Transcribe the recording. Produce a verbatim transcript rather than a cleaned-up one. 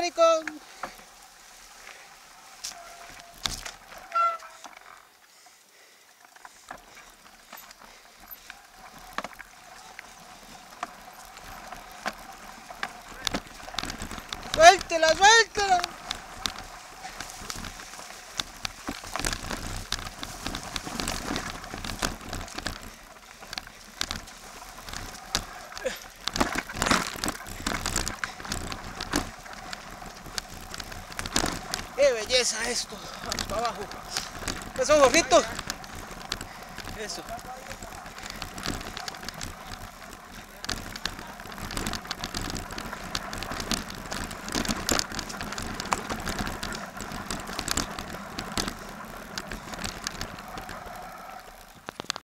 maricón. Suéltela, suéltela. ¡Qué belleza esto! Vamos para abajo. Eso, gordito. Eso.